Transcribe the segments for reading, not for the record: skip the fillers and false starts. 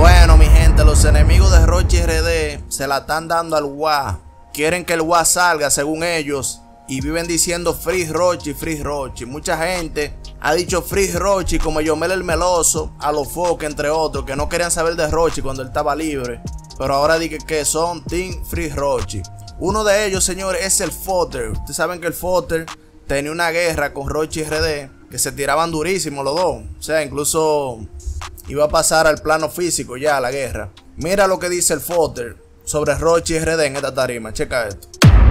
Bueno, mi gente, los enemigos de Rochi RD se la están dando al WA. Quieren que el WA salga según ellos y viven diciendo Free Rochi, Free Rochi. Mucha gente ha dicho Free Rochi, como Yomel el Meloso, Alofoque, entre otros, que no querían saber de Rochi cuando él estaba libre. Pero ahora dije que son Team Free Rochi. Uno de ellos, señores, es el Fotter. Ustedes saben que el Fotter tenía una guerra con Rochi RD, que se tiraban durísimo los dos. O sea, incluso iba a pasar al plano físico ya la guerra. Mira lo que dice el Fotter sobre Rochi RD en esta tarima. Checa esto.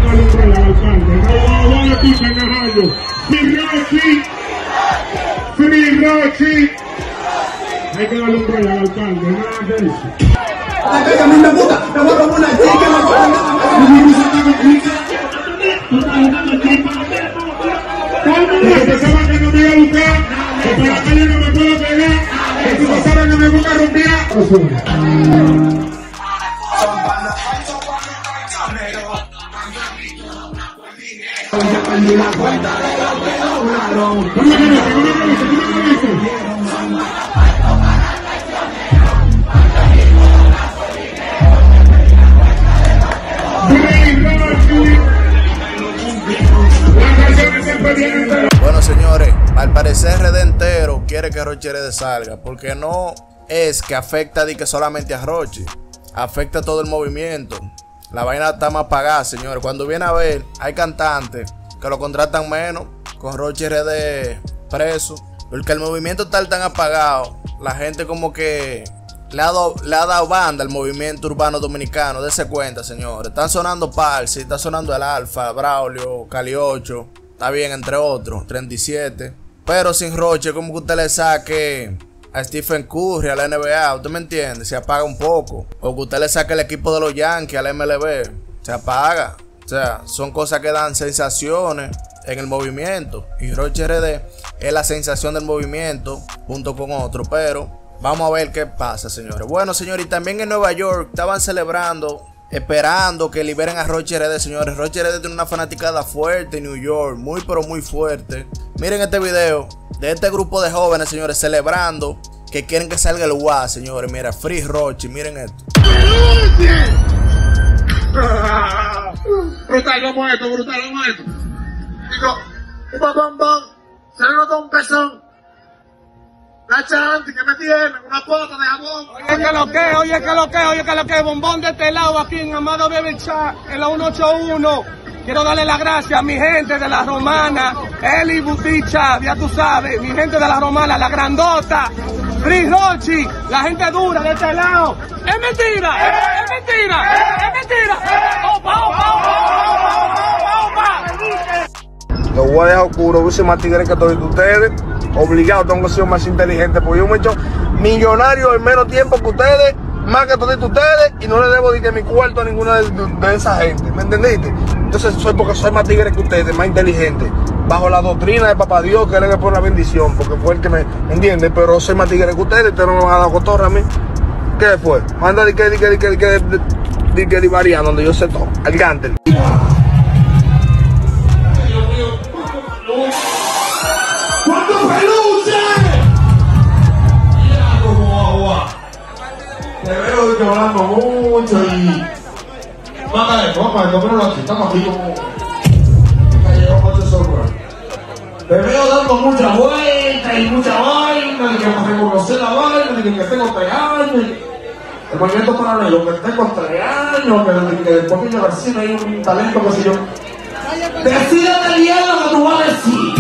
Free Rochi. Hay que darle un rol al alcalde, nada de eso. A mí me gusta, me voy a robar una chica, pensaban que no me iba a buscar, que por la calle no me puedo pegar, que si pasaran que me busca rompía. la cuenta de lo que lograron. Bueno, señores, al parecer RD entero quiere que Rochi RD salga, porque no es que afecta que solamente a Rochi, afecta a todo el movimiento. La vaina está más apagada, señores. Cuando viene a ver, hay cantantes que lo contratan menos con Rochi RD preso, porque el movimiento está tan apagado. La gente como que le ha dado banda al movimiento urbano dominicano. Dese cuenta, señores. Están sonando Parsi, está sonando el Alfa, Braulio, Cali 8, está bien, entre otros, 37. Pero sin Rochi, como que usted le saque a Stephen Curry, a la NBA, ¿usted me entiende? Se apaga un poco. O que usted le saque el equipo de los Yankees al MLB, se apaga. O sea, son cosas que dan sensaciones en el movimiento. Y Rochi RD es la sensación del movimiento junto con otro. Pero vamos a ver qué pasa, señores. Bueno, señores, y también en Nueva York estaban celebrando, esperando que liberen a Rochi RD, señores. Rochi RD tiene una fanaticada fuerte en New York, muy pero muy fuerte. Miren este video de este grupo de jóvenes, señores, celebrando que quieren que salga el WA, señores. Mira, Free Rochi, miren esto. Brutal, vamos a esto, brutal, vamos a esto. Digo, un bombón, se le nota un pezón. La chanti que me tiene, una pota de jabón. Oye que lo que, bombón de este lado aquí en Amado Baby Chat, en la 181. Quiero darle las gracias a mi gente de la Romana, Eli Buticha, ya tú sabes, mi gente de la Romana, la grandota, Free Rochi, la gente dura de este lado. ¡Es mentira! ¡Es mentira! ¡Es mentira! ¡Opa, opa, opa, opa! Lo voy a dejar oscuro, voy a ser más tigre que todos ustedes. Obligado, tengo que ser más inteligente, porque yo me he hecho millonario en menos tiempo que ustedes, más que todos ustedes, y no le debo de que mi cuarto a ninguna de esa gente, ¿me entendiste? Entonces soy porque soy más tigre que ustedes, más inteligente, bajo la doctrina de Papá Dios, que le dé por la bendición, porque fue el que me entiende, pero soy más tigre que ustedes no me van a dar cotorra a mí. ¿Qué fue? Manda de que variando donde yo sé todo, al Gantel. Te veo que hablando mucho y... Mándale, cómpralo aquí, estamos aquí como... Te veo dando mucha vuelta y mucha vaina, de que me reconocer la vaina, de que tengo 3 años. El movimiento paralelo, que tengo 3 años, que después que yo García hay un talento que sé yo. Decídete bien lo que tú vas a decir.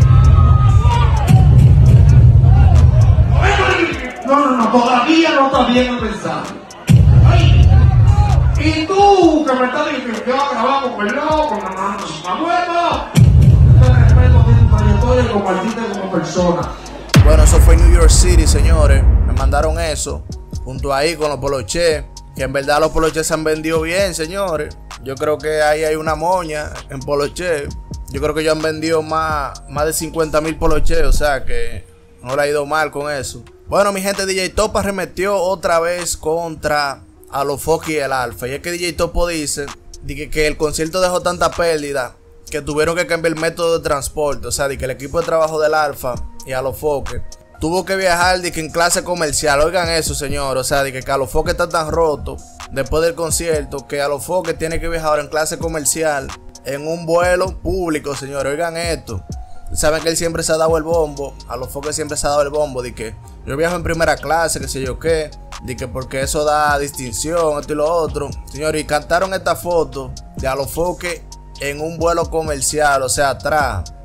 No, todavía no está bien pensado. Y tú, que me estás diciendo que va a grabar con el loco, con la nueva, te respeto tu trayectoria y compartirte como persona. Bueno, eso fue en New York City, señores. Me mandaron eso, junto ahí con los poloches, que en verdad los poloches se han vendido bien, señores. Yo creo que ahí hay una moña en poloche. Yo creo que ellos han vendido más de 50,000 poloches, o sea que no le ha ido mal con eso. Bueno, mi gente, DJ Topo arremetió otra vez contra Alofoque y el Alfa. Y es que DJ Topo dice que el concierto dejó tanta pérdida que tuvieron que cambiar el método de transporte. O sea, de que el equipo de trabajo del Alfa y Alofoque tuvo que viajar de que en clase comercial. Oigan eso, señor. O sea, de que Alofoque está tan roto después del concierto que Alofoque tiene que viajar en clase comercial en un vuelo público, señor. Oigan esto. Saben que él siempre se ha dado el bombo. Alofoque siempre se ha dado el bombo de que yo viajo en primera clase, que sé yo qué. De que porque eso da distinción, esto y lo otro. Señor, y cantaron esta foto de Alofoque en un vuelo comercial, o sea, atrás,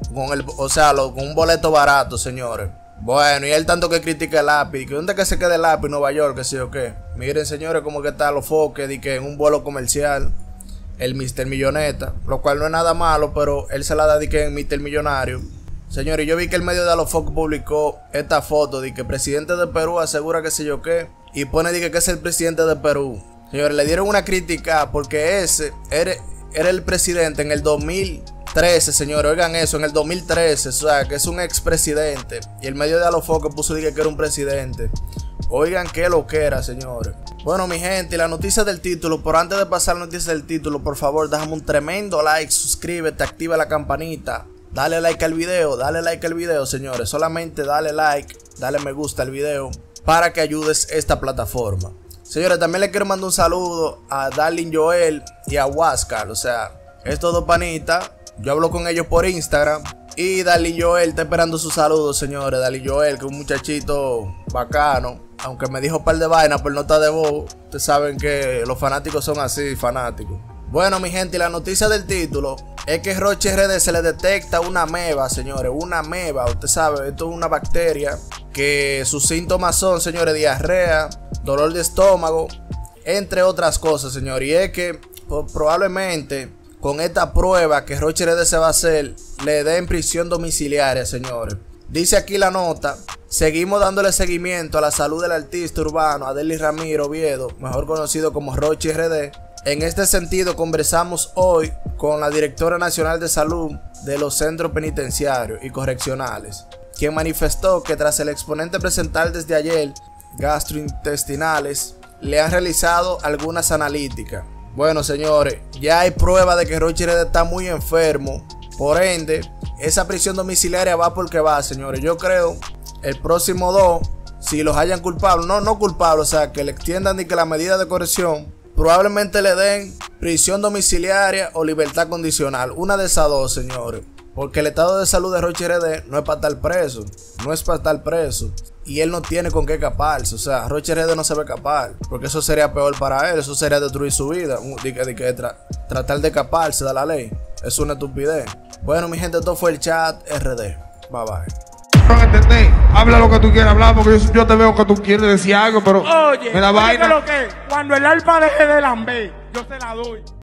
con un boleto barato, señores. Bueno, y él tanto que critica el lápiz, que dónde que se quede el lápiz en Nueva York, que sé yo qué. Miren, señores, como que está Alofoque, de que en un vuelo comercial, el Mr. Milloneta, lo cual no es nada malo, pero él se la da de que en Mr. Millonario. Señores, yo vi que el medio de Alofoque publicó esta foto de que el presidente de Perú asegura que sé yo qué, y pone de que es el presidente de Perú. Señores, le dieron una crítica porque ese era el presidente en el 2013, señores. Oigan eso, en el 2013, o sea, que es un expresidente. Y el medio de Alofoque puso que era un presidente. Oigan qué lo que era, señores. Bueno, mi gente, y la noticia del título. Pero antes de pasar la noticia del título, por favor, déjame un tremendo like, suscríbete, activa la campanita. Dale like al video, señores. Solamente dale like, dale me gusta al video para que ayudes esta plataforma. Señores, también le quiero mandar un saludo a Darling Joel y a Huáscar. O sea, estos dos panitas, yo hablo con ellos por Instagram. Y Darling Joel está esperando sus saludos, señores. Darling Joel, que es un muchachito bacano. Aunque me dijo un par de vainas por nota de voz. Ustedes saben que los fanáticos son así, fanáticos. Bueno, mi gente, y la noticia del título es que Roche RD se le detecta una ameba, señores. Una ameba, usted sabe, esto es una bacteria que sus síntomas son, señores, diarrea, dolor de estómago, entre otras cosas, señores. Y es que probablemente con esta prueba que Roche RD se va a hacer, le den prisión domiciliaria, señores. Dice aquí la nota: seguimos dándole seguimiento a la salud del artista urbano Adelis Ramiro Oviedo, mejor conocido como Roche RD. En este sentido, conversamos hoy con la Directora Nacional de Salud de los Centros Penitenciarios y Correccionales, quien manifestó que tras el exponente presentar desde ayer gastrointestinales, le han realizado algunas analíticas. Bueno, señores, ya hay prueba de que Roche RD está muy enfermo. Por ende, esa prisión domiciliaria va porque va, señores. Yo creo el próximo 2, si los hayan culpables, no culpables, o sea, que le extiendan y que la medida de corrección, probablemente le den prisión domiciliaria o libertad condicional. Una de esas dos, señores. Porque el estado de salud de Roche RD no es para estar preso. No es para estar preso. Y él no tiene con qué escaparse. O sea, Roche RD no se va a escapar. Porque eso sería peor para él. Eso sería destruir su vida. Tratar de escaparse de la ley. Es una estupidez. Bueno, mi gente, esto fue el chat RD. Bye bye. No entendés. Habla lo que tú quieras hablar, porque yo te veo que tú quieres decir algo, pero oye, me da vaina. Cuando el alfa deje de lamber, yo se la doy.